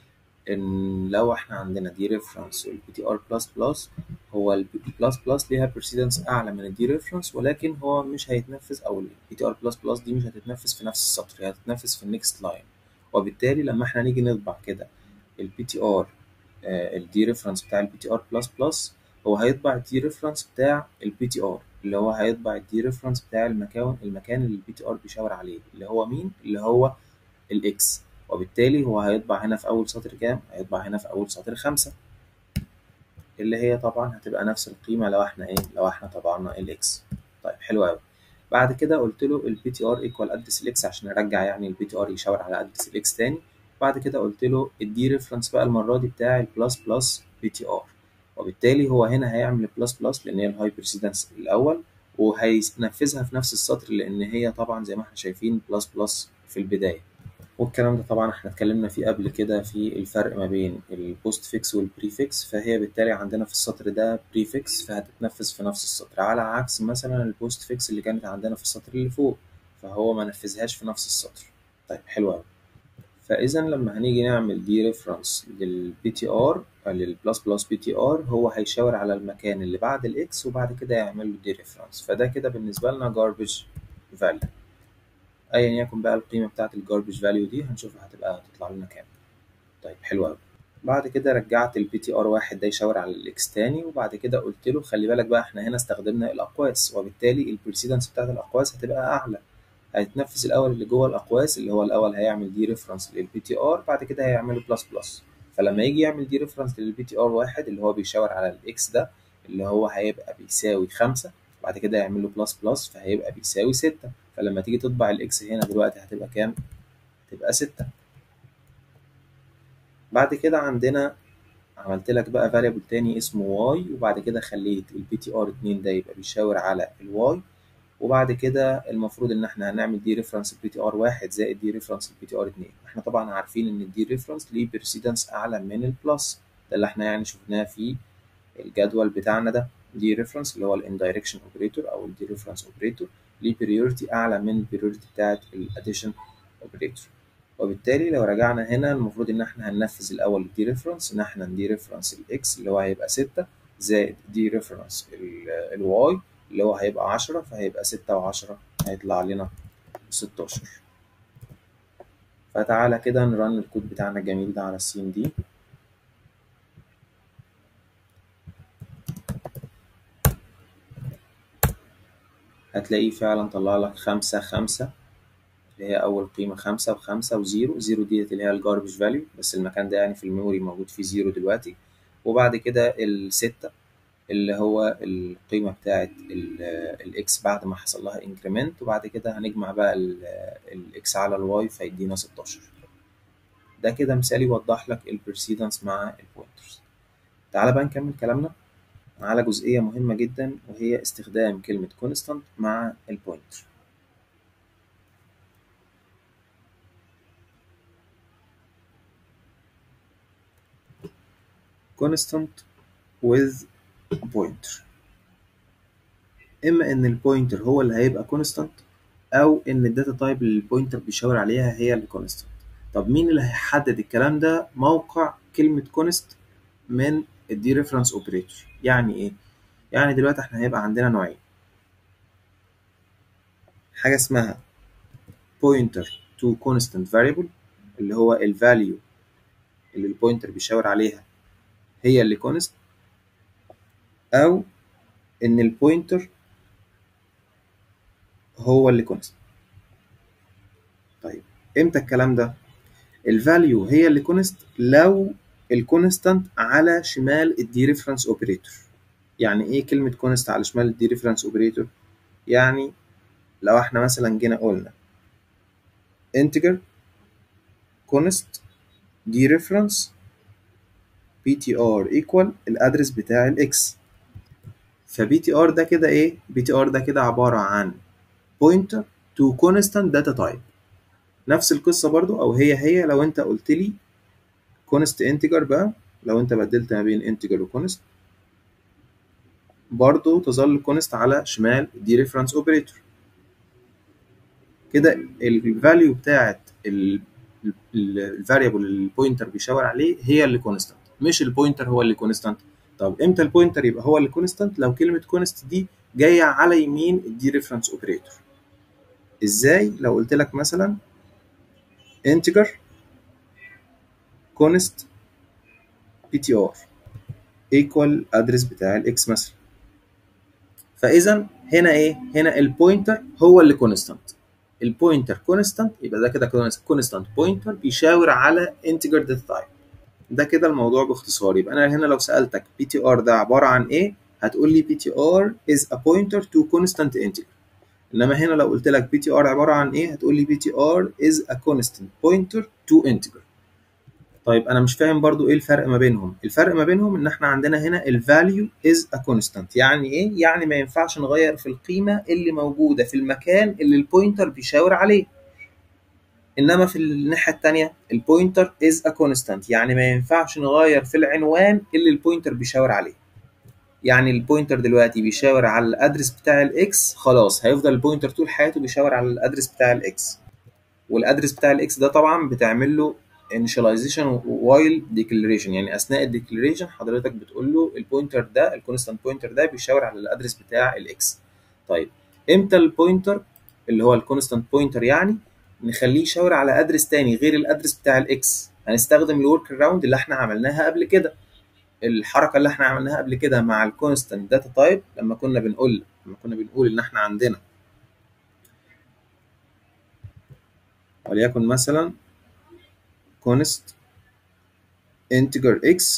ان لو احنا عندنا دي ريفرنس والبي تي ار بلس بلس، هو البي بلس بلس ليها بريسيدنس اعلى من الدي ريفرنس، ولكن هو مش هيتنفذ، او البي تي ار بلس بلس دي مش هتتنفذ في نفس السطر، هي هتتنفذ في النكست لاين. وبالتالي لما احنا نيجي نطبع كده البي تي ار الدي ريفرنس بتاع البي تي ار بلس بلس، هو هيطبع الدي ريفرنس بتاع البي تي ار اللي هو هيطبع الدي ريفرنس بتاع المكان المكان اللي البي تي ار بيشاور عليه، اللي هو مين؟ اللي هو الاكس. وبالتالي هو هيطبع هنا في أول سطر كام؟ هيطبع هنا في أول سطر خمسة، اللي هي طبعا هتبقى نفس القيمة لو احنا ايه؟ لو احنا طبعنا الإكس. طيب حلو أوي. بعد كده قلت له ال بي تي ار equal address الإكس عشان نرجع يعني ال بي تي ار يشاور على address الإكس تاني. بعد كده قلت له الدي ريفرنس بقى المرة دي بتاع البلس بلس بي تي ار، وبالتالي هو هنا هيعمل بلس بلس لأن هي الهاي بريسيدنس الأول، وهينفذها في نفس السطر لأن هي طبعا زي ما احنا شايفين بلس بلس في البداية. والكلام ده طبعا احنا اتكلمنا فيه قبل كده في الفرق ما بين البوست فيكس والبريفكس، فهي بالتالي عندنا في السطر ده بريفكس فهتتنفذ في نفس السطر، على عكس مثلا البوست فيكس اللي كانت عندنا في السطر اللي فوق فهو ما نفذهاش في نفس السطر. طيب حلو قوي. فاذا لما هنيجي نعمل دي ريفرنس للبي تي ار للبلس بلس بي تي ار، هو هيشاور على المكان اللي بعد الاكس وبعد كده يعمل له دي ريفرنس، فده كده بالنسبه لنا جاربج فاليو. ايا يكن بقى القيمه بتاعه الجاربج فاليو دي هنشوفها هتبقى هتطلع لنا كام. طيب حلو قوي. بعد كده رجعت البي تي ار واحد ده يشاور على الاكس تاني، وبعد كده قلت له خلي بالك بقى احنا هنا استخدمنا الاقواس، وبالتالي البريسيدنس بتاعه الاقواس هتبقى اعلى. هيتنفذ الاول اللي جوه الاقواس اللي هو الاول هيعمل دي ريفرنس للبي تي ار، بعد كده هيعمله بلس بلس. فلما يجي يعمل دي ريفرنس للبي تي ار واحد اللي هو بيشاور على الاكس ده اللي هو هيبقى بيساوي خمسة، بعد كده يعمل له بلس بلس فهيبقى بيساوي ستة. فلما تيجي تطبع الاكس هنا دلوقتي هتبقى كام؟ هتبقى ستة. بعد كده عندنا عملت لك بقى variable تاني اسمه واي، وبعد كده خليت البي تي ار اتنين ده يبقى بيشاور على الواي، وبعد كده المفروض ان احنا هنعمل دي ريفرنس البي تي ار واحد زائد دي ريفرنس البي تي ار اتنين. احنا طبعا عارفين ان الدي ريفرنس ليه بريسيدنس اعلى من البلس، ده اللي احنا يعني شفناه في الجدول بتاعنا ده. دي ريفرنس اللي هو الاندايركشن اوبريتور او الدي ريفرنس اوبريتور ليه بريورتي اعلى من البريورتي بتاعت الاديشن اوبريتور. وبالتالي لو رجعنا هنا المفروض ان احنا هننفذ الاول الدي ريفرنس، ان احنا ندي ريفرنس الاكس اللي هو هيبقى ستة زائد دي ريفرنس الواي اللي هو هيبقى عشرة، فهيبقى ستة وعشرة هيطلع لنا ستاشر. فتعالى كده نرن الكود بتاعنا الجميل ده على السي ام دي. هتلاقيه فعلا طلع لك خمسة خمسة اللي هي أول قيمة خمسة وخمسة وزيرو. زيرو ديت اللي هي الجاربج فاليو، بس المكان ده يعني في الميموري موجود فيه زيرو دلوقتي. وبعد كده الستة اللي هو القيمة بتاعت الإكس بعد ما حصل لها انكريمنت، وبعد كده هنجمع بقى الإكس على الواي فيدينا ستاشر. ده كده مثال يوضح لك البريسيدنس مع البوينترز. تعالى بقى نكمل كلامنا على جزئية مهمة جدا، وهي استخدام كلمة constant مع البوينتر. constant with pointer، اما ان البوينتر هو اللي هيبقى constant او ان الداتا تايب اللي البوينتر بيشاور عليها هي اللي constant. طب مين اللي هيحدد الكلام ده؟ موقع كلمة const من الدي ريفرنس اوبريتور. يعني ايه؟ يعني دلوقتي احنا هيبقى عندنا نوعين، حاجة اسمها pointer to constant variable اللي هو الفاليو اللي البوينتر بيشاور عليها هي اللي constant، او ان البوينتر هو اللي كونست. طيب امتى الكلام ده؟ الفاليو هي اللي كونست لو الكونستانت على شمال الدي ريفرنس اوبريتور. يعني ايه كلمة كونست على شمال الدي ريفرنس اوبريتور؟ يعني لو احنا مثلا جينا قلنا integer const دي ريفرنس بي تي ار equal الادرس بتاع الاكس، فبي تي ار ده كده ايه؟ بي تي ار ده كده عبارة عن pointer to constant data type. نفس القصة برضو او هي هي لو انت قلت لي const integer بقى، لو انت بدلت ما بين integer و const برضو تظل const على شمال دي ريفرنس اوبريتور. كده الفاليو بتاعت الفاريبل اللي البوينتر بيشاور عليه هي اللي كونستانت، مش البوينتر هو اللي كونستانت. طب امتى البوينتر يبقى هو اللي كونستانت؟ لو كلمه كونست دي جايه على يمين الدي ريفرنس اوبريتور. ازاي؟ لو قلت لك مثلا integer const ptr equal ادرس بتاع الاكس مثلا، فاذا هنا ايه؟ هنا البوينتر هو اللي كونستانت. البوينتر كونستانت يبقى ده كده كونستانت بوينتر بيشاور على انتجر داتا تايب. ده كده الموضوع باختصار. يبقى انا هنا لو سالتك بي تي ار ده عباره عن ايه، هتقول لي بي تي ار is a pointer to constant integer. انما هنا لو قلت لك بي تي ار عباره عن ايه، هتقول لي بي تي ار is a constant pointer to integer. طيب انا مش فاهم برضو ايه الفرق ما بينهم. الفرق ما بينهم ان احنا عندنا هنا الفاليو is a constant. يعني ايه؟ يعني ما ينفعش نغير في القيمه اللي موجوده في المكان اللي البوينتر بيشاور عليه. انما في الناحيه الثانيه البوينتر is a constant، يعني ما ينفعش نغير في العنوان اللي البوينتر بيشاور عليه. يعني البوينتر دلوقتي بيشاور على الادرس بتاع الاكس، خلاص هيفضل البوينتر طول حياته بيشاور على الادرس بتاع الاكس. والادرس بتاع الاكس ده طبعا بتعمل له initialization while declaration، يعني اثناء الديكلاريشن حضرتك بتقول له البوينتر ده الكونستانت بوينتر ده بيشاور على الادرس بتاع الاكس. طيب امتى البوينتر اللي هو الكونستانت بوينتر يعني نخليه يشاور على ادرس تاني غير الادرس بتاع الاكس؟ هنستخدم الورك اراوند اللي احنا عملناها قبل كده، الحركه اللي احنا عملناها قبل كده مع الكونستانت داتا تايب. لما كنا بنقول لما كنا بنقول ان احنا عندنا وليكن مثلا const integer x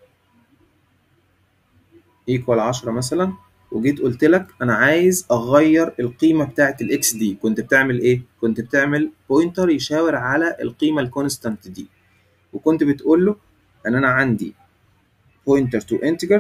equal عشرة مثلا، وجيت قلت لك انا عايز اغير القيمه بتاعه الاكس دي، كنت بتعمل ايه؟ كنت بتعمل بوينتر يشاور على القيمه الكونستانت دي، وكنت بتقول له ان انا عندي pointer to integer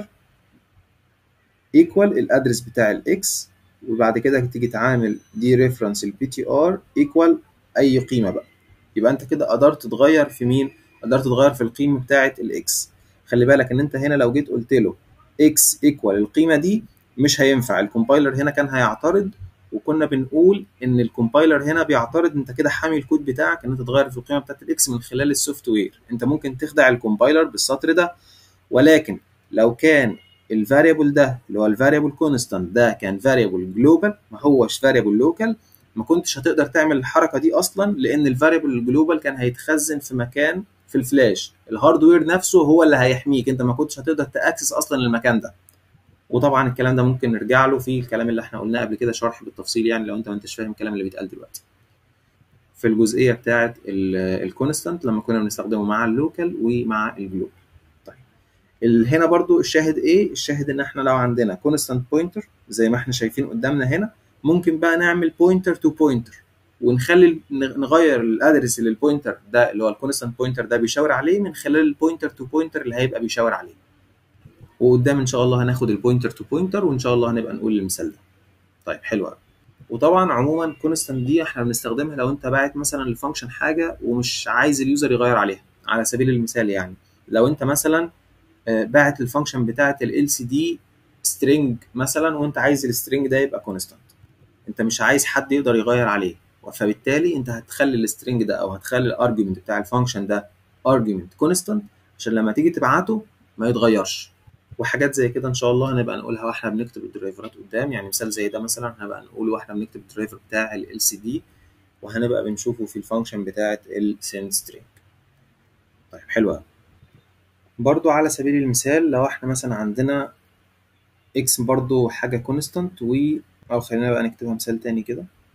equal الادرس بتاع الاكس، وبعد كده تيجي تعامل دي ريفرنس البي تي ار equal اي قيمه بقى. يبقى انت كده قدرت تغير في مين؟ قدرت تغير في القيمه بتاعه الاكس. خلي بالك ان انت هنا لو جيت قلت له x equal القيمه دي مش هينفع، الكومبايلر هنا كان هيعترض، وكنا بنقول ان الكومبايلر هنا بيعترض. انت كده حامي الكود بتاعك ان انت تغير في القيمه بتاعه الاكس من خلال السوفت وير. انت ممكن تخدع الكومبايلر بالسطر ده، ولكن لو كان الفاريبل ده اللي هو الفاريبل كونستانت ده كان فاريبل جلوبال ما هوش فاريبل لوكال، ما كنتش هتقدر تعمل الحركه دي اصلا، لان الفاريبل الجلوبال كان هيتخزن في مكان في الفلاش، الهاردوير نفسه هو اللي هيحميك، انت ما كنتش هتقدر تاكسس اصلا المكان ده. وطبعا الكلام ده ممكن نرجع له في الكلام اللي احنا قلناه قبل كده شرح بالتفصيل، يعني لو انت ما انتش فاهم الكلام اللي بيتقال دلوقتي في الجزئيه بتاعه الكونستانت لما كنا بنستخدمه مع اللوكال ومع الجلوبال. طيب هنا برضو الشاهد ايه؟ الشاهد ان احنا لو عندنا كونستانت بوينتر زي ما احنا شايفين قدامنا هنا، ممكن بقى نعمل بوينتر تو بوينتر ونخلي نغير الادرس اللي البوينتر ده اللي هو الكونستانت بوينتر ده بيشاور عليه من خلال البوينتر تو بوينتر اللي هيبقى بيشاور عليه. وقدام ان شاء الله هناخد البوينتر تو بوينتر وان شاء الله هنبقى نقول المثال ده. طيب حلو قوي. وطبعا عموما كونستانت دي احنا بنستخدمها لو انت باعت مثلا الفانكشن حاجه ومش عايز اليوزر يغير عليها. على سبيل المثال يعني لو انت مثلا باعت الفانكشن بتاعه ال سي دي string مثلا وانت عايز السترنج ده يبقى كونستانت، انت مش عايز حد يقدر يغير عليه، فبالتالي انت هتخلي السترنج ده او هتخلي الارجيومنت بتاع الفانكشن ده ارجيومنت كونستانت عشان لما تيجي تبعته ما يتغيرش. وحاجات زي كده ان شاء الله هنبقى نقولها واحنا بنكتب الدرايفرات قدام. يعني مثال زي ده مثلا هنبقى نقوله واحنا بنكتب الدرايفر بتاع ال سي دي، وهنبقى بنشوفه في الفانكشن بتاعه ال send string. طيب حلو قوي. برضو على سبيل المثال لو احنا مثلا عندنا x برضو حاجة constant و او خلينا بقى نكتبها مثال تاني كده.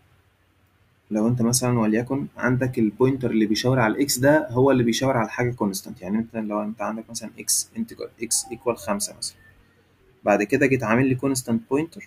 لو انت مثلا وليكن عندك البوينتر اللي بيشاور على الاكس ده هو اللي بيشاور على حاجه كونستانت، يعني انت لو انت عندك مثلا اكس انتجر اكس ايكوال خمسة مثلا، بعد كده جيت عامل لي كونستانت بوينتر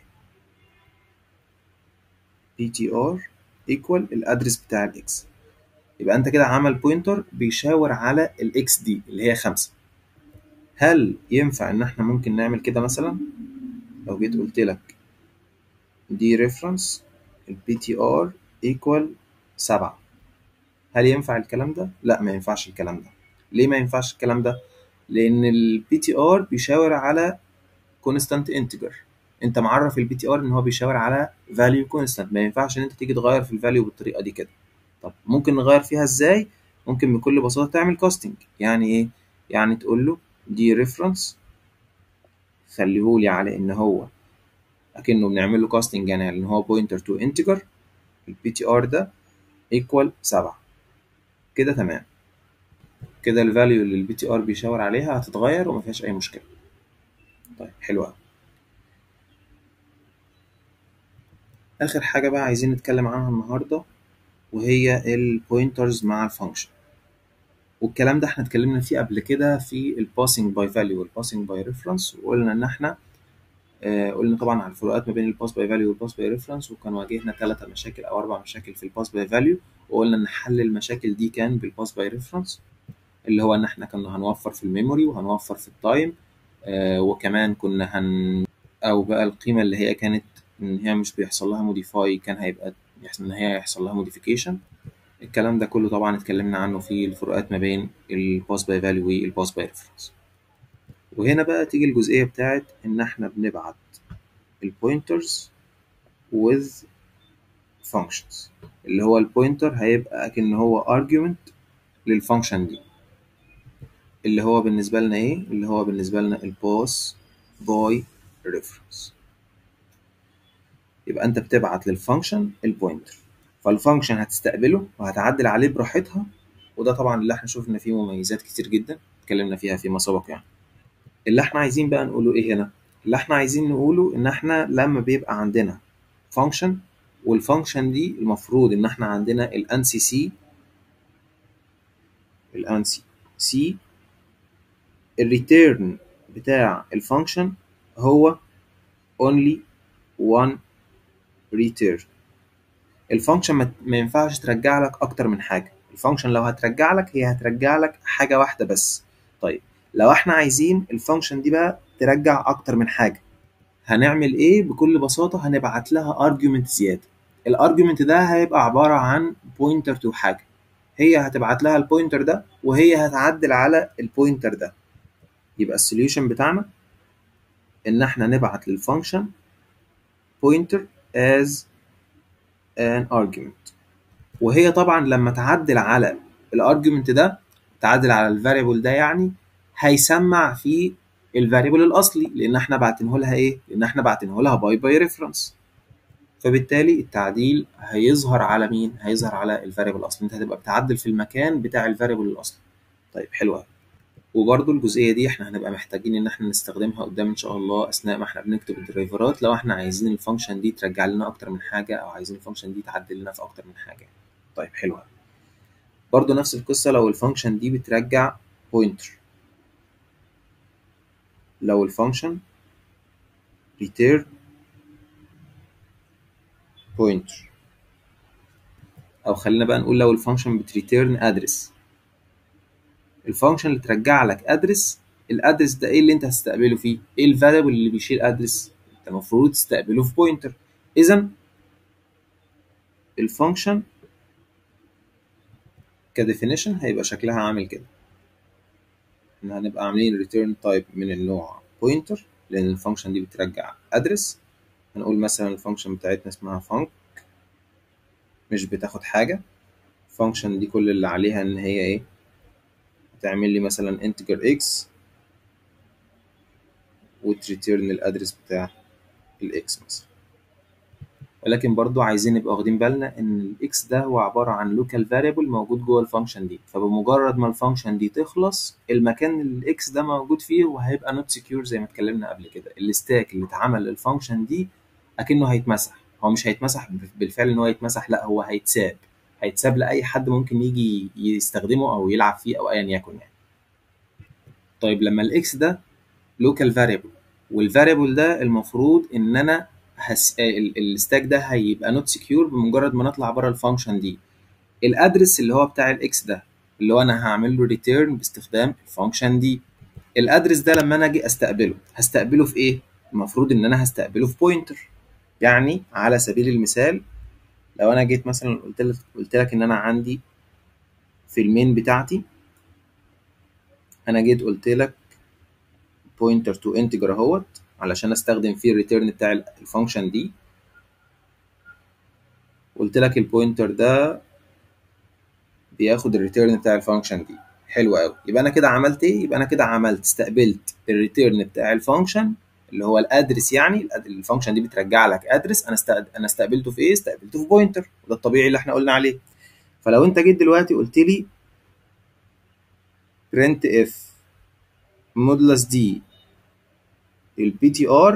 بي تي ار ايكوال الادرس بتاع الاكس، يبقى انت كده عمل بوينتر بيشاور على الاكس دي اللي هي خمسة. هل ينفع ان احنا ممكن نعمل كده مثلا؟ لو جيت قلت لك دي ريفرنس البي تي ار ايكوال سبعة، هل ينفع الكلام ده؟ لا، ما ينفعش الكلام ده. ليه ما ينفعش الكلام ده؟ لان البي تي ار بيشاور على كونستانت انتجر، انت معرف البي تي ار ان هو بيشاور على فاليو كونستانت، ما ينفعش ان انت تيجي تغير في الفاليو بالطريقه دي كده. طب ممكن نغير فيها ازاي؟ ممكن بكل بساطه تعمل كاستنج. يعني ايه؟ يعني تقول له دي ريفرنس خليهولي على ان هو اكنه بنعمل له كاستنج، يعني ان هو بوينتر تو انتجر، البي تي ار ده ايكوال سبعة. كده تمام، كده الفاليو اللي البي تي ار بيشاور عليها هتتغير وما فيهاش اي مشكله. طيب حلو قوي. اخر حاجه بقى عايزين نتكلم عنها النهارده وهي البوينترز مع الفانكشن، والكلام ده احنا اتكلمنا فيه قبل كده في الباسنج باي فاليو والباسنج باي ريفرنس، وقلنا ان احنا آه قلنا طبعا على الفروقات ما بين الباس باي فاليو والباس باي ريفرنس، وكان واجهنا ثلاثة مشاكل او اربع مشاكل في الباس باي فاليو، وقلنا ان حل المشاكل دي كان بالباس باي ريفرنس، اللي هو ان احنا كنا هنوفر في الميموري وهنوفر في التايم، آه وكمان كنا هن او بقى القيمه اللي هي كانت ان هي مش بيحصل لها موديفاي كان هيبقى يحصل ان هي يحصل لها موديفيكيشن. الكلام ده كله طبعا اتكلمنا عنه في الفروقات ما بين الباس باي فاليو والباس باي ريفرنس. وهنا بقى تيجي الجزئيه بتاعت ان احنا بنبعت البوينترز with functions، اللي هو البوينتر هيبقى اكن هو argument للفانكشن دي، اللي هو بالنسبه لنا ايه؟ اللي هو بالنسبه لنا الباس باي ريفرنس. يبقى انت بتبعت للفانكشن البوينتر، فالفانكشن هتستقبله وهتعدل عليه براحتها، وده طبعا اللي احنا شفنا فيه مميزات كتير جدا اتكلمنا فيها فيما سبق. يعني اللي احنا عايزين بقى نقوله ايه هنا؟ اللي احنا عايزين نقوله ان احنا لما بيبقى عندنا فانكشن، والفانكشن دي المفروض ان احنا عندنا الانسي سي الانسي سي الريتيرن بتاع الفانكشن هو only one return. الفانكشن ما ينفعش ترجع لك اكتر من حاجه، الفانكشن لو هترجع لك هي هترجع لك حاجه واحده بس. طيب لو احنا عايزين الفانكشن دي بقى ترجع اكتر من حاجه، هنعمل ايه؟ بكل بساطه هنبعت لها argument زياده. الارجيومنت ده هيبقى عباره عن بوينتر تو حاجه، هي هتبعت لها البوينتر ده وهي هتعدل على البوينتر ده. يبقى السوليوشن بتاعنا ان احنا نبعت للفانكشن pointer as an argument، وهي طبعا لما تعدل على الارجيومنت ده، تعدل على الفاريبل ده، يعني هيسمع في الفاريبل الاصلي، لان احنا باعتينه لها ايه؟ لان احنا باعتينه لها باي باي ريفرنس، فبالتالي التعديل هيظهر على مين؟ هيظهر على الفاريبل الاصلي، انت هتبقى بتعدل في المكان بتاع الفاريبل الاصلي. طيب حلو قوي. وبرده الجزئيه دي احنا هنبقى محتاجين ان احنا نستخدمها قدام ان شاء الله اثناء ما احنا بنكتب الدرايفرات، لو احنا عايزين الفانكشن دي ترجع لنا اكتر من حاجه او عايزين الفانكشن دي تعدل لنا في اكتر من حاجه. طيب حلو قوي. برضه نفس القصه لو الفانكشن دي بترجع بوينتر، لو الفانكشن return pointer، او خلينا بقى نقول لو الفانكشن بتريتيرن ادرس، الفانكشن اللي ترجع لك ادرس، الادرس ده ايه اللي انت هتستقبله فيه؟ ايه الفاريبل اللي بيشيل ادرس؟ انت المفروض تستقبله في بوينتر. اذا الفانكشن كديفينيشن هيبقى شكلها عامل كده، احنا هنبقى عاملين ريتيرن تايب من النوع بوينتر لان الفانكشن دي بترجع ادرس. هنقول مثلا الفانكشن بتاعتنا اسمها فانك، مش بتاخد حاجه. الفانكشن دي كل اللي عليها ان هي ايه؟ تعمل لي مثلا انتجر اكس وتريتيرن الادرس بتاع الاكس مثلا، ولكن برضو عايزين نبقى واخدين بالنا ان الاكس ده هو عباره عن لوكال فاريبل موجود جوه الفانكشن دي، فبمجرد ما الفانكشن دي تخلص المكان اللي الاكس ده موجود فيه وهيبقى نوت سكيور زي ما اتكلمنا قبل كده، الستاك اللي اتعمل للفانكشن دي اكنه هيتمسح هو مش هيتمسح بالفعل ان هو يتمسح، لا هو هيتساب هيتساب لاي حد ممكن يجي يستخدمه او يلعب فيه او ايا يكن يعني. طيب لما الاكس ده لوكال فاريبل، والفاريبل ده المفروض ان انا هس... الستاك ده هيبقى نوت سكيور بمجرد ما نطلع بره الفانكشن دي. الادرس اللي هو بتاع الاكس ده اللي هو انا هعمل له ريتيرن باستخدام الفانكشن دي. الادرس ده لما انا اجي استقبله هستقبله في ايه؟ المفروض ان انا هستقبله في بوينتر. يعني على سبيل المثال لو انا جيت مثلا قلت لك قلت لك ان انا عندي في المين بتاعتي، انا جيت قلت لك بوينتر تو انتجر اهوت علشان استخدم فيه الريتيرن بتاع الفانكشن دي. قلت لك البوينتر ده بياخد الريتيرن بتاع الفانكشن دي. حلو قوي، يبقى انا كده عملت ايه؟ يبقى انا كده عملت استقبلت الريتيرن بتاع الفانكشن اللي هو الادرس، يعني الفانكشن دي بترجع لك ادرس، انا استقبل انا استقبلته في ايه؟ استقبلته في بوينتر، وده الطبيعي اللي احنا قلنا عليه. فلو انت جيت دلوقتي قلت لي print f مودلس دي البي تي ار،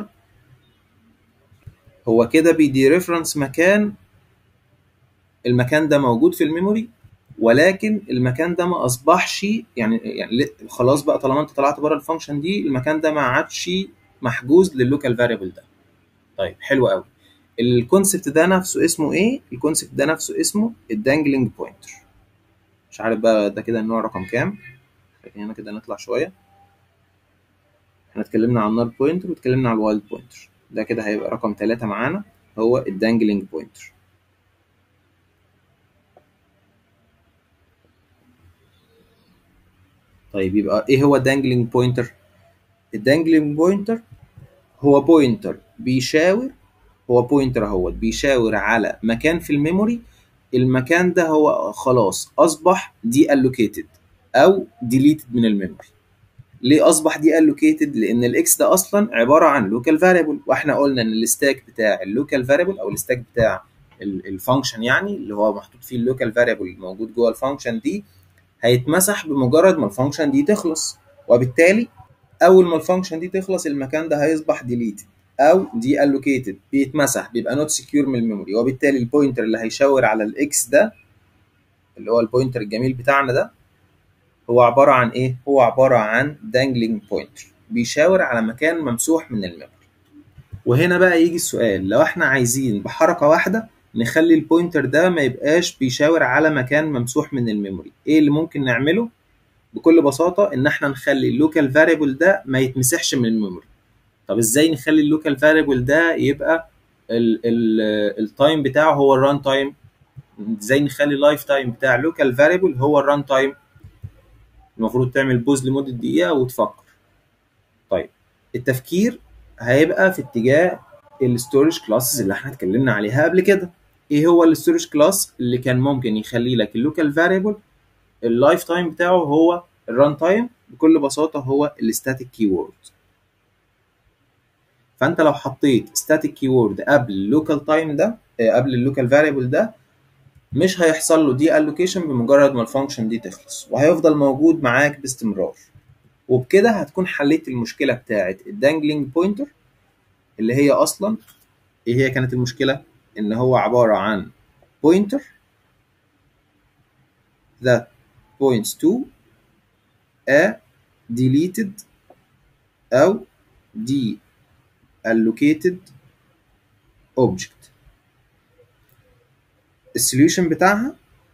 هو كده بيدي ريفرنس مكان، المكان ده موجود في الميموري ولكن المكان ده ما اصبحش يعني يعني خلاص بقى طالما انت طلعت بره الفانكشن دي المكان ده ما عادش محجوز لللوكال فاريبل ده. طيب حلو قوي. الكونسبت ده نفسه اسمه ايه؟ الكونسبت ده نفسه اسمه الدانجلينج بوينتر. مش عارف بقى ده كده النوع رقم كام، لكن هنا كده نطلع شويه. احنا اتكلمنا عن النال بوينتر واتكلمنا على الوايلد بوينتر، ده كده هيبقى رقم ثلاثة معانا هو الدانجلينج بوينتر. طيب يبقى ايه هو الدانجلينج بوينتر؟ الدانجلينج بوينتر هو بوينتر بيشاور، هو بوينتر اهوت بيشاور على مكان في الميموري، المكان ده هو خلاص اصبح دي الوكيتد او ديليتد من الميموري. ليه اصبح دي الوكيتد؟ لان الاكس ده اصلا عباره عن لوكال فاريبل، واحنا قلنا ان الستاك بتاع اللوكال فاريبل او الستاك بتاع الفانكشن يعني اللي هو محطوط فيه اللوكال فاريبل موجود جوه الفانكشن دي هيتمسح بمجرد ما الفانكشن دي تخلص، وبالتالي اول ما الفانكشن دي تخلص المكان ده هيصبح ديليتد او دي الوكيتد، بيتمسح، بيبقى نوت سكيور من الميموري، وبالتالي البوينتر اللي هيشاور على الاكس ده اللي هو البوينتر الجميل بتاعنا ده هو عباره عن ايه؟ هو عباره عن دانجلينج بوينتر بيشاور على مكان ممسوح من الميموري. وهنا بقى يجي السؤال، لو احنا عايزين بحركه واحده نخلي البوينتر ده ما يبقاش بيشاور على مكان ممسوح من الميموري، ايه اللي ممكن نعمله؟ بكل بساطه ان احنا نخلي اللوكال فاريبل ده ما يتمسحش من الميموري. طب ازاي نخلي اللوكال فاريبل ده يبقى التايم بتاعه هو الران تايم؟ ازاي نخلي اللايف تايم بتاع اللوكال فاريبل هو الران تايم؟ المفروض تعمل بوز لمده دقيقه وتفكر. طيب التفكير هيبقى في اتجاه الستورج كلاسز اللي احنا اتكلمنا عليها قبل كده. ايه هو الستورج كلاس اللي كان ممكن يخلي لك اللوكال فاريبل اللايف تايم بتاعه هو الران تايم؟ بكل بساطه هو الستاتيك كيورد. فانت لو حطيت ستاتيك كيورد قبل اللوكال تايم ده قبل اللوكال فاريبل ده مش هيحصل له دي الوكيشن بمجرد ما الفانكشن دي تخلص، وهيفضل موجود معاك باستمرار. وبكده هتكون حليت المشكله بتاعه الدانجلينج بوينتر اللي هي اصلا ايه هي كانت المشكله؟ ان هو عباره عن pointer that points to a deleted او deallocated object. السوليوشن بتاعها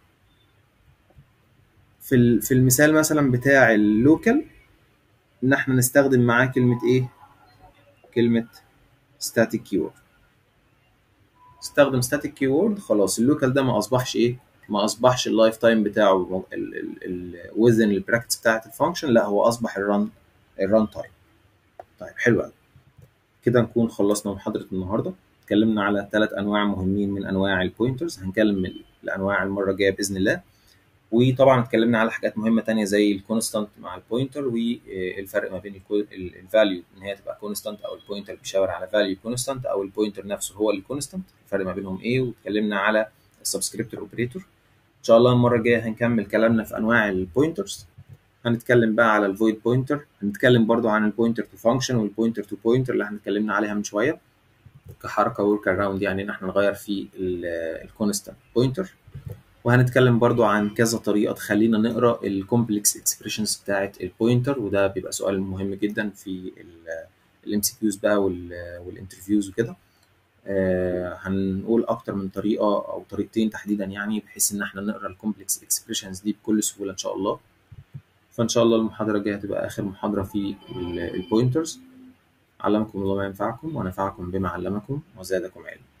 في في المثال مثلا بتاع اللوكال ان احنا نستخدم معاه كلمه ايه؟ كلمه static keyword. استخدم static keyword، خلاص اللوكال ده ما اصبحش ايه؟ ما اصبحش اللايف تايم بتاعه within البراكتس بتاعت الفانكشن، لا هو اصبح الران الران تايم. طيب حلو قوي، كده نكون خلصنا محاضره النهارده. اتكلمنا على ثلاث انواع مهمين من انواع البوينترز، هنكلم الانواع المره الجايه باذن الله. وطبعا اتكلمنا على حاجات مهمه تانية زي الكونستانت مع البوينتر والفرق ما بين الفاليو ان هي تبقى كونستانت او البوينتر بيشاور على فاليو كونستانت او البوينتر نفسه هو الكونستانت، الفرق ما بينهم ايه. واتكلمنا على السبسكريبتور اوبريتور. ان شاء الله المره الجايه هنكمل كلامنا في انواع البوينترز، هنتكلم بقى على الفويد بوينتر، هنتكلم برضو عن البوينتر تو فانكشن والبوينتر تو بوينتر اللي احنا اتكلمنا عليها من شويه. كحركة ورك اراوند، يعني ان احنا نغير في الكونستانت بوينتر. وهنتكلم برضو عن كذا طريقة تخلينا نقرا الكومبلكس اكسبريشنز بتاعة البوينتر، وده بيبقى سؤال مهم جدا في الام سي كيوز بقى والانترفيوز وكده. آه، هنقول اكتر من طريقة او طريقتين تحديدا، يعني بحيث ان احنا نقرا الكومبلكس اكسبريشنز دي بكل سهولة ان شاء الله. فان شاء الله المحاضرة الجاية هتبقى اخر محاضرة في البوينترز. علمكم الله ما ينفعكم ونفعكم بما علمكم وزادكم علما.